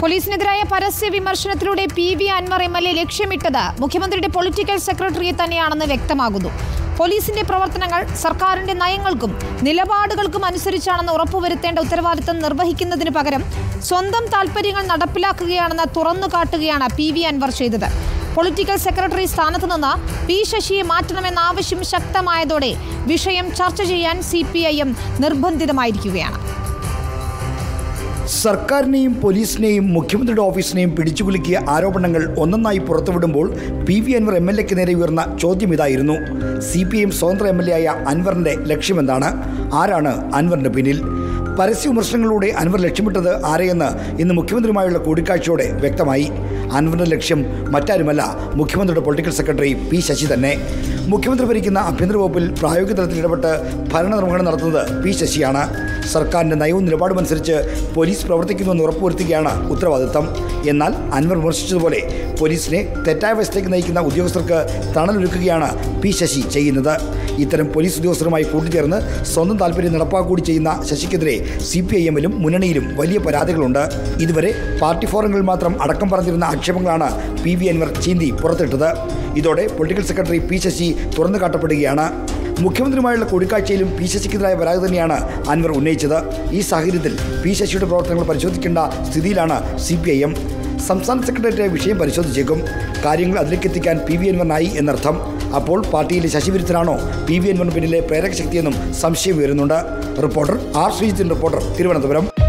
പോലീസിനെതിരായ പരസ്യ വിമർശനത്തിലൂടെ പി.വി. അൻവർ എം.എൽ.എ ലക്ഷ്യമിട്ടത് മുഖ്യമന്ത്രിയുടെ പൊളിറ്റിക്കൽ സെക്രട്ടറിയെ തന്നെയാണെന്ന് വ്യക്തമാകുന്നു. പോലീസിന്റെ പ്രവർത്തനങ്ങൾ സർക്കാരിന്റെ നയങ്ങൾക്കും നിലപാടുകൾക്കും അനുസരിച്ചാണെന്ന് ഉറപ്പുവരുത്തേണ്ട ഉത്തരവാദിത്തം നിർവഹിക്കുന്നതിന് പകരം സ്വന്തം താൽപര്യങ്ങൾ നടപ്പിലാക്കുകയാണെന്ന് തുറന്നുകാട്ടുകയാണ് പി.വി. അൻവർ ചെയ്തത്. പൊളിറ്റിക്കൽ സെക്രട്ടറി സ്ഥാനത്ത് നിന്ന് പി. ശശിയെ മാറ്റണമെന്ന ആവശ്യം ശക്തമായതോടെ വിഷയം ചർച്ച ചെയ്യാൻ CPIM നിർബന്ധിതമായിരിക്കുകയാണ്. സർക്കാരിനെയും പോലീസിനെയും മുഖ്യമന്ത്രിയുടെ ഓഫീസിനെയും പിടിച്ചുകുലുക്കിയ ആരോപണങ്ങൾ ഒന്നൊന്നായി പുറത്തുവിടുമ്പോൾ പി.വി. അൻവർ എം.എൽ.എക്ക് നേരെ ഉയർന്ന ചോദ്യം ഇതായിരുന്നു. CPIM സ്വതന്ത്ര എം.എൽ.എ ആയ അൻവറിൻ്റെ ലക്ഷ്യമെന്താണ്? ആരാണ് അൻവറിൻ്റെ പിന്നിൽ? പരസ്യ വിമർശനങ്ങളിലൂടെ അൻവർ ലക്ഷ്യമിട്ടത് ആരെയെന്ന് ഇന്ന് മുഖ്യമന്ത്രിയുമായുള്ള കൂടിക്കാഴ്ചയോടെ വ്യക്തമായി. അൻവറിൻ്റെ ലക്ഷ്യം മറ്റാരുമല്ല, മുഖ്യമന്ത്രിയുടെ പൊളിറ്റിക്കൽ സെക്രട്ടറി പി. ശശി തന്നെ. മുഖ്യമന്ത്രി ഭരിക്കുന്ന ആഭ്യന്തര വകുപ്പിൽ പ്രായോഗിക തലത്തിൽ ഇടപെട്ട് ഭരണനിർവഹണം നടത്തുന്നത് പി. ശശിയാണ്. സർക്കാരിൻ്റെ നയവും നിലപാടുമനുസരിച്ച് പോലീസ് പ്രവർത്തിക്കുന്നുവെന്ന് ഉറപ്പുവരുത്തുകയാണ് ഉത്തരവാദിത്തം. എന്നാൽ അൻവർ വിമർശിച്ചതുപോലെ പോലീസിനെ തെറ്റായ വശത്തേക്ക് നയിക്കുന്ന ഉദ്യോഗസ്ഥർക്ക് തണലൊരുക്കുകയാണ് പി. ശശി ചെയ്യുന്നത്. ഇത്തരം പോലീസ് ഉദ്യോഗസ്ഥരുമായി കൂട്ടിച്ചേർന്ന് സ്വന്തം താല്പര്യം നടപ്പാക്കുകകൂടി ചെയ്യുന്ന ശശിക്കെതിരെ CPIM-ലും മുന്നണിയിലും വലിയ പരാതികളുണ്ട്. ഇതുവരെ പാർട്ടി ഫോറങ്ങളിൽ മാത്രം അടക്കം പറഞ്ഞിരുന്ന ആക്ഷേപങ്ങളാണ് പി.വി. അൻവർ ചീന്തി പുറത്തിട്ടത്. ഇതോടെ പൊളിറ്റിക്കൽ സെക്രട്ടറി പി. ശശി തുറന്നു കാട്ടപ്പെടുകയാണ്. മുഖ്യമന്ത്രിയുമായുള്ള കൂടിക്കാഴ്ചയിലും പി. ശശിക്കെതിരായ പരാതി തന്നെയാണ് അൻവർ ഉന്നയിച്ചത്. ഈ സാഹചര്യത്തിൽ പി. ശശിയുടെ പ്രവർത്തനങ്ങൾ പരിശോധിക്കേണ്ട സ്ഥിതിയിലാണ് CPIM. സംസ്ഥാന സെക്രട്ടേറിയറ്റ് വിഷയം പരിശോധിച്ചേക്കും. കാര്യങ്ങൾ അതിലേക്ക് എത്തിക്കാൻ പി.വി. അൻവറിനായി എന്നർത്ഥം. അപ്പോൾ പാർട്ടിയിലെ ശശിവിരുദ്ധനാണോ പി.വി. അൻവറിന് പിന്നിലെ പ്രേരക ശക്തിയെന്നും സംശയം ഉയരുന്നുണ്ട്. Reporter R. ശ്രീജിത്തിൻ, റിപ്പോർട്ടർ, തിരുവനന്തപുരം.